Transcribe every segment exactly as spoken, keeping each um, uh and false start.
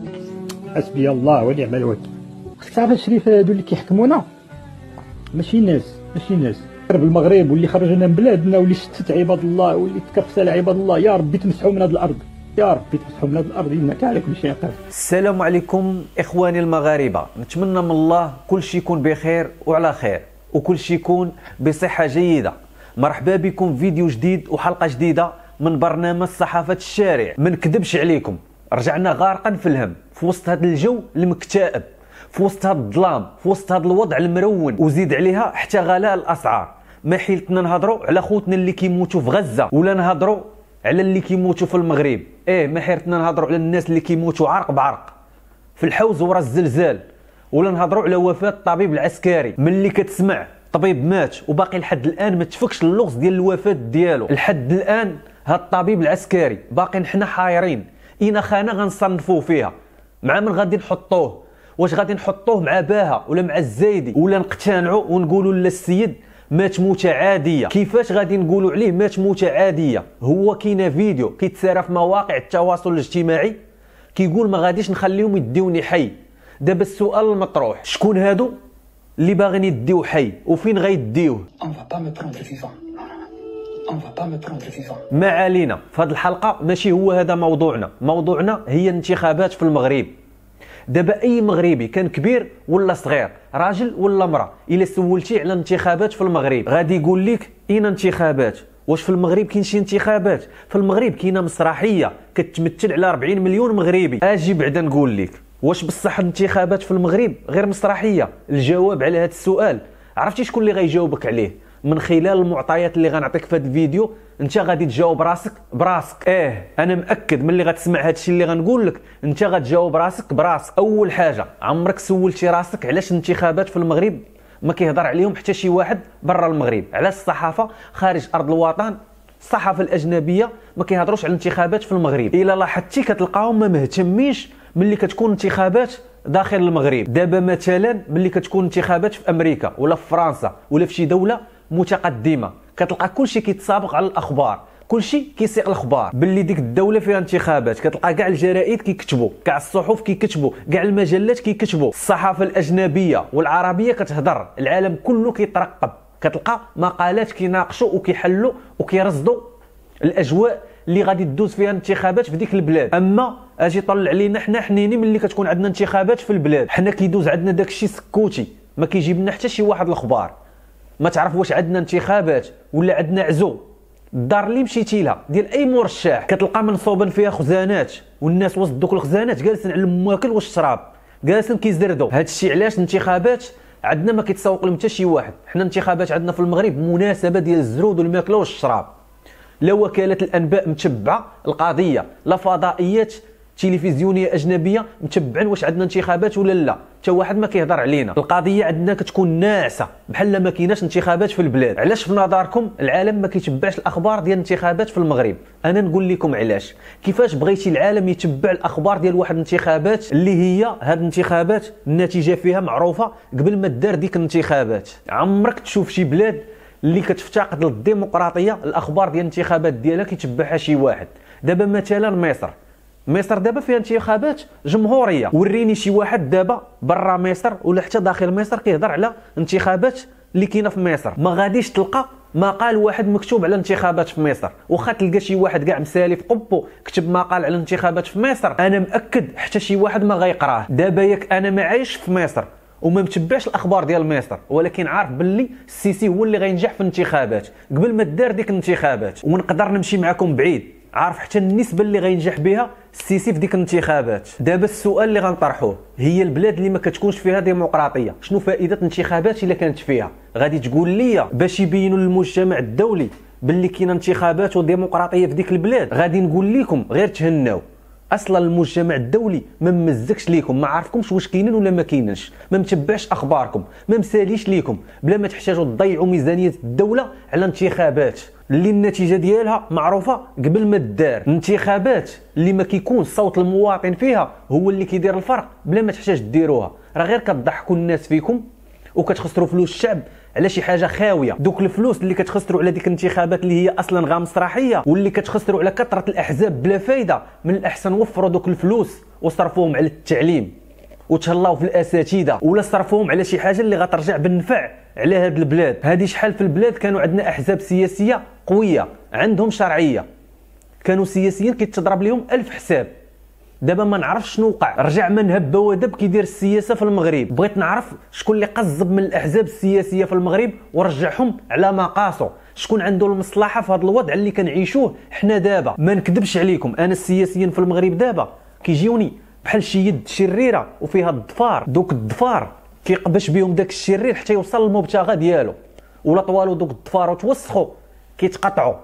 حسبي الله ونعم الوكيل. خصك تعرف الشريف هادو اللي كيحكمونا ماشي ناس ماشي ناس بالمغرب، واللي خرجنا من بلادنا، واللي شتت عباد الله، واللي تكفل عباد الله. يا ربي تمسحوا من هذه الارض، يا ربي تمسحوا من هذه الارض، انك على كل شيء قادر. السلام عليكم اخواني المغاربه، نتمنى من الله كل شيء يكون بخير وعلى خير، وكل شيء يكون بصحه جيده. مرحبا بكم في فيديو جديد وحلقه جديده من برنامج صحافه الشارع. ما نكذبش عليكم، رجعنا غارقا في الهم في وسط هذا الجو المكتئب، في وسط هذا الظلام، في وسط هذا الوضع المرون، وزيد عليها حتى غلاء الاسعار. ما حيلتنا نهضروا على خوتنا اللي كيموتوا في غزه، ولا نهضروا على اللي كيموتوا في المغرب. ايه ما حيرتنا نهضروا على الناس اللي كيموتوا عرق بعرق في الحوز ورا الزلزال، ولا نهضروا على وفاه الطبيب العسكري. ملي كتسمع طبيب مات وباقي لحد الان ما تفكش اللغز ديال الوفاه ديالو، لحد الان هاد الطبيب العسكري باقي حنا حايرين اين خانه غنصنفوه فيها، مع من غادي نحطوه؟ واش غادي نحطوه مع باها ولا مع الزايدي، ولا نقتنعوا ونقولوا لا السيد مات موته عاديه؟ كيفاش غادي نقولوا عليه مات موته عاديه؟ هو كاين فيديو كيتسارى في مواقع التواصل الاجتماعي كيقول ما غاديش نخليهم يديوني حي. دابا السؤال المطروح، شكون هادو اللي باغيين يديو حي وفين غيديوه؟ ما علينا، في هذه الحلقه ماشي هو هذا موضوعنا. موضوعنا هي الانتخابات في المغرب. دابا اي مغربي كان كبير ولا صغير، راجل ولا امراه، الا سولتيه على الانتخابات في المغرب غادي يقول لك اين انتخابات؟ واش في المغرب كاين شي انتخابات؟ في المغرب كاينه مسرحيه كتمثل على أربعين مليون مغربي. اجي بعدا نقول لك، واش بصح الانتخابات في المغرب غير مسرحيه؟ الجواب على هذا السؤال عرفتي شكون اللي غيجاوبك عليه؟ من خلال المعطيات اللي غنعطيك في هذا الفيديو انت غادي تجاوب راسك براسك. ايه انا مأكد ملي غتسمع هذا الشيء اللي غنقول لك انت غتجاوب راسك براسك. اول حاجه، عمرك سولتي راسك علاش الانتخابات في المغرب ما كيهضر عليهم حتى شي واحد برا المغرب؟ علاش الصحافه خارج ارض الوطن، الصحافه الاجنبيه ما كيهضروش على الانتخابات في المغرب؟ الا لاحظتي كتلقاهم ما مهتمينش ملي كتكون انتخابات داخل المغرب. دابا مثلا ملي كتكون انتخابات في امريكا ولا في فرنسا ولا في شي دوله متقدمه، كتلقى كلشي كيتسابق على الاخبار، كلشي كيسيق الاخبار باللي ديك الدوله فيها انتخابات. كتلقى كاع الجرائد كيكتبوا، كاع الصحف كيكتبوا، كاع المجلات كيكتبوا، الصحافه الاجنبيه والعربيه كتهضر، العالم كله كيترقب. كتلقى مقالات كيناقشوا وكيحلوا وكيرصدوا الاجواء اللي غادي تدوز فيها الانتخابات في ديك البلاد. اما اجي طلع علينا حنا حنيني ملي كتكون عندنا انتخابات في البلاد، حنا كيدوز عندنا داكشي سكوتي، ما كيجيب لنا حتى شي واحد الاخبار. ما تعرف واش عندنا انتخابات ولا عندنا عزو. الدار اللي مشيتي لها ديال اي مرشح كتلقى منصوبا فيها خزانات، والناس وسط دوك الخزانات جالسين على الماكل والشراب، جالسين كيزردوا. هذا الشيء علاش الانتخابات عندنا ما كيتسوق لهم حتى شي واحد. حنا الانتخابات عندنا في المغرب مناسبه ديال الزرود والماكله والشراب. لا وكالات الانباء متبعه القضيه، لا فضائيات تلفزيونيه اجنبيه متبعين واش عندنا انتخابات ولا لا، حتى واحد ما كيهضر علينا. القضيه عندنا كتكون ناعسه بحال ما كايناش انتخابات في البلاد. علاش في نظركم العالم ما كيتبعش الاخبار ديال الانتخابات في المغرب؟ انا نقول لكم علاش. كيفاش بغيتي العالم يتبع الاخبار ديال واحد الانتخابات اللي هي هاد الانتخابات النتيجه فيها معروفه قبل ما دار ديك الانتخابات؟ عمرك تشوف شي بلاد اللي كتفتقد للديمقراطيه الاخبار ديال الانتخابات ديالها كيتبعها شي واحد؟ دابا مثلا مصر، مصر دابا فيها انتخابات جمهوريه. وريني شي واحد دابا برا مصر ولا حتى داخل مصر كيهضر على انتخابات اللي كاينه في مصر. ما غاديش تلقى مقال واحد مكتوب على الانتخابات في مصر. واخا تلقى شي واحد كاع مسالي في قبو كتب مقال على الانتخابات في مصر، انا مأكد حتى شي واحد ما غيقراه. دابا ياك انا ما عايش في مصر وما متبعش الاخبار ديال مصر، ولكن عارف باللي السيسي هو اللي غينجح في الانتخابات قبل ما دار ديك الانتخابات، ونقدر نمشي معكم بعيد، عارف حتى النسبه اللي غينجح بها السيسي في ديك الانتخابات. دابا السؤال اللي غنطرحوه، هي البلاد اللي ما كتكونش فيها ديمقراطيه شنو فائده الانتخابات الا كانت فيها؟ غادي تقول لي باش يبينوا للمجتمع الدولي باللي كاينه انتخابات وديمقراطيه في ديك البلاد؟ غادي نقول لكم غير تهناو. اصلا المجتمع الدولي ما ممزكش ليكم، ما عارفكمش واش كاينين ولا ما كاينينش، ما متبعش اخباركم، ما مساليش ليكم، بلا ما تحتاجوا تضيعوا ميزانيه الدوله على انتخابات اللي النتيجه ديالها معروفه قبل ما تدار. الانتخابات اللي ما كيكون صوت المواطن فيها هو اللي كيدير الفرق بلا ما تحتاج ديروها. راه غير كتضحكوا الناس فيكم وكتخسروا فلوس الشعب على شي حاجه خاويه. دوك الفلوس اللي كتخسروا على ديك الانتخابات اللي هي اصلا غير مسرحيه واللي كتخسروا على كثره الاحزاب بلا فايده، من الاحسن وفروا دوك الفلوس وصرفوهم على التعليم وتهلاو في الاساتذه، ولا صرفوهم على شي حاجه اللي غترجع بالنفع على هاد البلاد. هادي شحال في البلاد كانوا عندنا احزاب سياسيه قويه عندهم شرعيه، كانوا سياسيين كيتضرب لهم ألف حساب. دابا ما نعرفش شنو وقع، رجع من هب ودب كيدير السياسه في المغرب. بغيت نعرف شكون اللي قزب من الاحزاب السياسيه في المغرب ورجعهم على مقاسه، شكون عنده المصلحه في هذا الوضع اللي كنعيشوه حنا دابا. ما نكذبش عليكم، انا السياسيين في المغرب دابا كيجيوني بحال شي يد شريره وفيها الضفار، دوك الضفار كيقبش بهم داك الشرير حتى يوصل للمبتغى ديالو، ولا طوالو دوك الضفار وتوسخوا كيتقطعوا.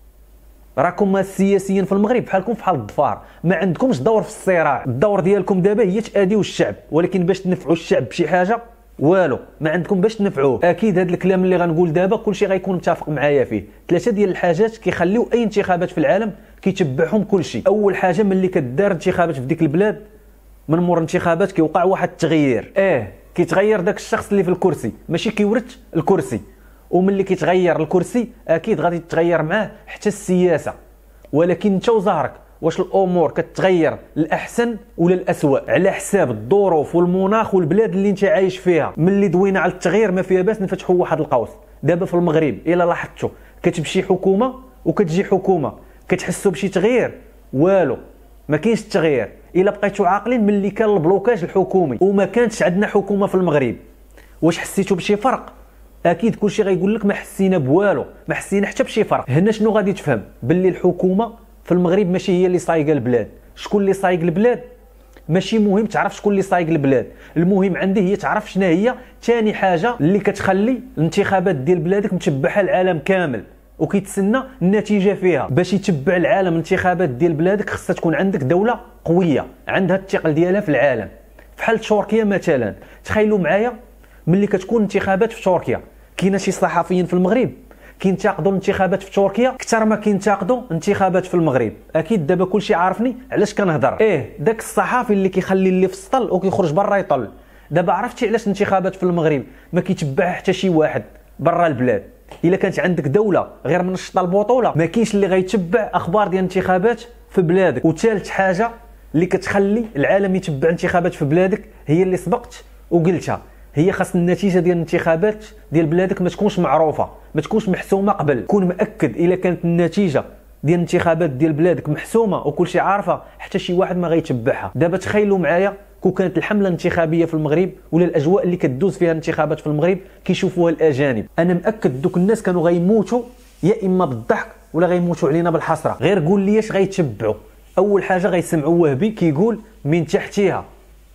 راكم السياسيين في المغرب بحالكم بحال الضفار، ما عندكمش دور في الصراع. الدور ديالكم دابا هي تاديو الشعب، ولكن باش تنفعوا الشعب بشي حاجه والو ما عندكم باش تنفعوه. اكيد هذا الكلام اللي غنقول دابا كلشي غيكون متفق معايا فيه. ثلاثه ديال الحاجات كيخليو اي انتخابات في العالم كيتبعهم كلشي. اول حاجه ملي كدار انتخابات في ديك البلاد، من مور الانتخابات كيوقع واحد التغيير. اه كيتغير داك الشخص اللي في الكرسي، ماشي كيورث الكرسي، وملي كيتغير الكرسي اكيد غادي تتغير معاه حتى السياسه. ولكن انت وزهرك واش الامور كتغير للاحسن ولا الاسوء على حساب الظروف والمناخ والبلاد اللي انت عايش فيها. ملي دوينا على التغيير ما فيها باس نفتحوا واحد القوس. دابا في المغرب الا لاحظتوا كتمشي حكومه وكتجي حكومه، كتحسوا بشي تغيير؟ والو ما كاينش التغيير. الا بقيتوا عاقلين ملي كان البلوكاج الحكومي وما كانتش عندنا حكومه في المغرب، واش حسيتوا بشي فرق؟ اكيد كلشي غيقول لك ما حسينا بوالو، ما حسينا حتى بشي فرق. هنا شنو غادي تفهم؟ باللي الحكومه في المغرب ماشي هي اللي صايقه البلاد. شكون اللي صايق البلاد؟ ماشي مهم تعرف شكون اللي صايق البلاد، المهم عندي هي تعرف شنو هي ثاني حاجه اللي كتخلي الانتخابات ديال بلادك متبعها العالم كامل وكيتسنى النتيجه فيها. باش يتبع العالم الانتخابات ديال بلادك خصها تكون عندك دوله قويه عندها الثقل ديالها في العالم. بحال تركيا مثلا، تخيلوا معايا ملي كتكون انتخابات في تركيا، كاينه شي صحفيين في المغرب كينتقدوا الانتخابات في تركيا اكثر ما كينتقدوا انتخابات في المغرب. اكيد دابا كلشي عارفني علاش كنهضر. ايه داك الصحافي اللي كيخلي اللي في السطل وكيخرج برا يطل. دابا عرفتي علاش الانتخابات في المغرب ما كيتبعها حتى شي واحد برا البلاد؟ الا كانت عندك دوله غير من الشطه البطوله ما كاينش اللي غيتبع اخبار ديال الانتخابات في بلادك. وثالث حاجه اللي كتخلي العالم يتبع انتخابات في بلادك هي اللي سبقت وقلتها، هي خاص النتيجه ديال الانتخابات ديال بلادك ما تكونش معروفه، ما تكونش محسومه قبل. كون مأكد الا كانت النتيجه ديال الانتخابات ديال بلادك محسومه وكلشي عارفه حتى شي واحد ما غيتبعها. دابا تخيلوا معايا كون كانت الحمله الانتخابيه في المغرب ولا الاجواء اللي كدوز فيها الانتخابات في المغرب كيشوفوها الاجانب، انا مأكد دوك الناس كانوا غيموتوا يا اما بالضحك ولا غيموتوا علينا بالحسره. غير قول لي اش غيتبعوا؟ اول حاجه غيسمعوا وهبي كيقول من تحتها،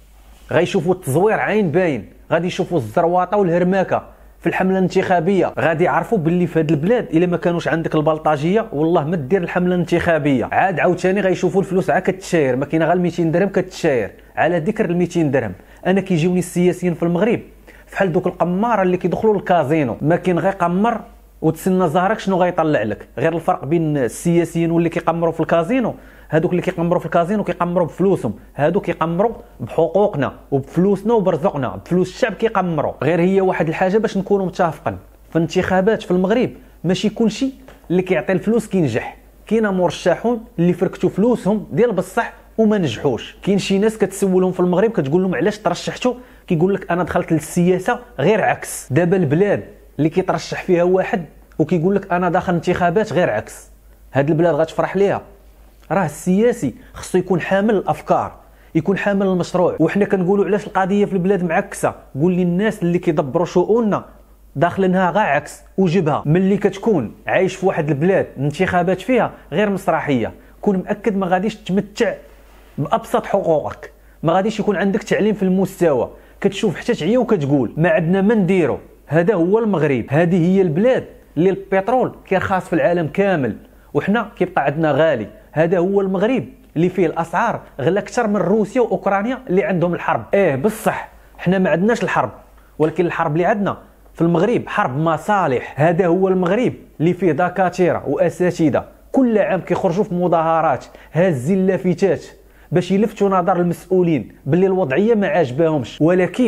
غيشوفوا التزوير عين باين، غادي يشوفوا الزرواطه والهرماكه في الحمله الانتخابيه، غادي يعرفوا باللي في هذه البلاد الا ما كانوش عندك البلطاجيه والله ما دير الحمله الانتخابيه. عاد عاوتاني غيشوفوا الفلوس عا كتشاير، ما كاينه غير مئتين درهم كتشاير. على ذكر ال مئتين درهم، انا كيجيوني السياسيين في المغرب بحال دوك القماره اللي كيدخلوا للكازينو، ما كاين غير قمر وتسنى زهرك شنو غيطلع لك. غير الفرق بين السياسيين واللي كيقمروا في الكازينو، هادوك اللي كيقمروا في الكازينو كيقمروا بفلوسهم، هادوك كيقمروا بحقوقنا وبفلوسنا وبرزقنا، بفلوس الشعب كيقمروا. غير هي واحد الحاجه باش نكونوا متفقين، في الانتخابات في المغرب ماشي كلشي اللي كيعطي الفلوس كينجح. كاينه مرشحون اللي فركتوا فلوسهم ديال بصح وما نجحوش. كاين شي ناس كتسولهم في المغرب كتقول لهم علاش ترشحتوا، كيقول لك انا دخلت للسياسه غير عكس. دابا البلاد اللي كيترشح فيها واحد وكيقول لك انا داخل انتخابات غير عكس، هاد البلاد غتفرح ليها؟ راه السياسي خصو يكون حامل الافكار، يكون حامل المشروع. وحنا كنقولوا علاش القضيه في البلاد معكسه، قول لي الناس اللي كيدبروا شؤوننا داخلينها غير عكس. وجبها ملي كتكون عايش في واحد البلاد الانتخابات فيها غير مسرحيه، كون مأكد ما غاديش تمتع بابسط حقوقك، ما غاديش يكون عندك تعليم في المستوى، كتشوف حتى تعيا وكتقول ما عندنا ما نديرو. هذا هو المغرب، هذه هي البلاد اللي البترول كيرخص في العالم كامل وحنا كيبقى عندنا غالي. هذا هو المغرب اللي فيه الاسعار غلا اكثر من روسيا واوكرانيا اللي عندهم الحرب. ايه بصح حنا ما عندناش الحرب، ولكن الحرب اللي عندنا في المغرب حرب مصالح. هذا هو المغرب اللي فيه دكاتره واساتذه كل عام كيخرجوا في مظاهرات هازين لافتات باش يلفتوا نظر المسؤولين باللي الوضعيه ما عاجباهمش. ولكن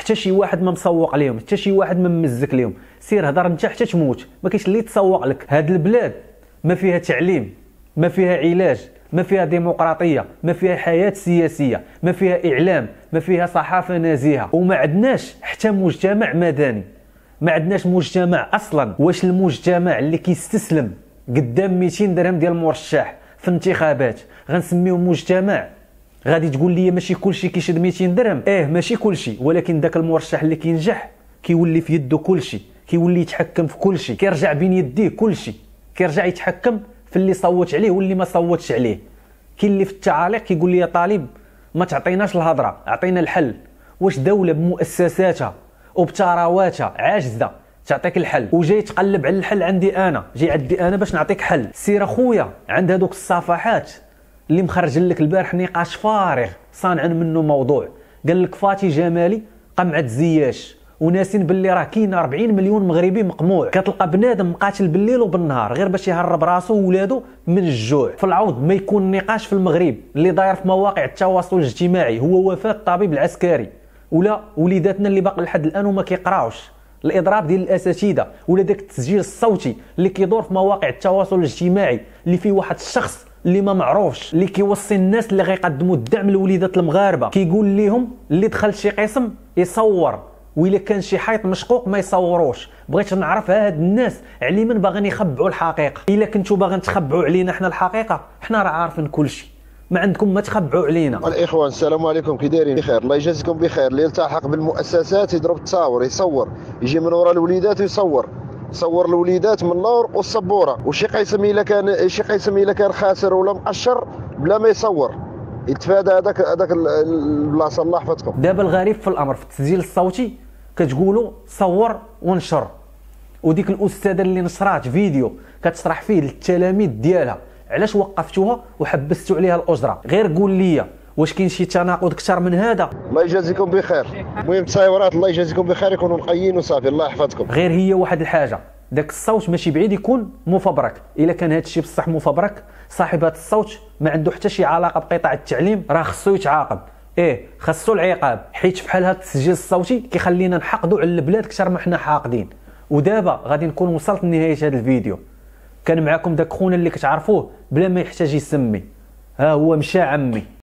حتى شي واحد ما مسوق ليهم، حتى شي واحد ما ممزك ليهم. سير هضر انت حتى تموت، ما كاينش اللي يتسوق لك. هاد البلاد ما فيها تعليم، ما فيها علاج، ما فيها ديمقراطيه، ما فيها حياه سياسيه، ما فيها اعلام، ما فيها صحافه نزيهه، وما عندناش حتى مجتمع مدني. ما عندناش مجتمع اصلا. واش المجتمع اللي كيستسلم قدام مئتين درهم ديال المرشح في انتخابات غنسميوه مجتمع؟ غادي تقول لي ماشي كلشي كيشد مئتين درهم. اه ماشي كلشي، ولكن داك المرشح اللي كينجح كيولي في يده كلشي، كيولي يتحكم في كلشي، كيرجع بين يديه كلشي، كيرجع يتحكم في اللي صوت عليه واللي ما صوتش عليه. كاين اللي في التعاليق كيقول لي يا طالب ما تعطيناش الهضره، عطينا الحل. واش دوله بمؤسساتها وبثرواتها عاجزه تعطيك الحل وجاي تقلب على الحل عندي انا، جاي عندي انا باش نعطيك حل؟ سير اخويا عند هذوك الصفحات اللي مخرجين لك البارح نقاش فارغ صانع منه موضوع. قال لك فاتي جمالي قمعت زياش، وناسين باللي راه كاين أربعين مليون مغربي مقموع. كتلقى بنادم مقاتل بالليل وبالنهار غير باش يهرب راسو وولادو من الجوع. في العوض ما يكون نقاش في المغرب اللي داير في مواقع التواصل الاجتماعي هو وفاة الطبيب العسكري، ولا وليداتنا اللي باقي لحد الان وما كيقراوش، الاضراب ديال الاساتذه، ولا داك التسجيل الصوتي اللي كيدور في مواقع التواصل الاجتماعي اللي فيه واحد الشخص اللي ما معروفش اللي كيوصي الناس اللي غيقدموا الدعم لوليدات المغاربه، كيقول لهم اللي دخل شي قسم يصور، وإلا كان شي حيط مشقوق ما يصوروش. بغيت نعرف هاد الناس علما باغيين يخبعوا الحقيقه. الا كنتو باغيين تخبعوا علينا حنا الحقيقه، حنا راه عارفين كلشي، ما عندكم ما تخبعوا علينا. الاخوان السلام عليكم، كي دايرين؟ بخير، الله يجازيكم بخير. اللي يلتحق بالمؤسسات يضرب التصاور، يصور، يجي من وراء الوليدات ويصور، يصور الوليدات من اللور والسبوره. وشي قيسم الا كان شي قيسم الا كان خاسر ولا مقشر بلا ما يصور، يتفادى هذاك هذاك البلاصه. الله يحفظكم. دابا الغريب في الامر في التسجيل الصوتي كتقولوا صور ونشر، وديك الاستاذه اللي نشرات فيديو كتشرح فيه للتلاميذ ديالها علاش وقفتوها وحبستوا عليها الاجره. غير قول لي واش كاين شي تناقض اكثر من هذا؟ الله يجازيكم بخير. المهم التصاورات الله يجازيكم بخير يكونوا نقيين وصافي. الله يحفظكم. غير هي واحد الحاجه، داك الصوت ماشي بعيد يكون مفبرك. الا كان هذا الشيء بصح مفبرك، صاحب هذا الصوت ما عنده حتى شي علاقه بقطاع التعليم، راه خصو يتعاقب. ايه خصو العقاب، حيت فحال هذا التسجيل الصوتي كيخلينا نحقدوا على البلاد اكثر ما حنا حاقدين. ودابا غادي نكون وصلت لنهايه هذا الفيديو. كان معكم داك خونا اللي كتعرفوه بلا ما يحتاج يسمي، ها هو مشى عمي.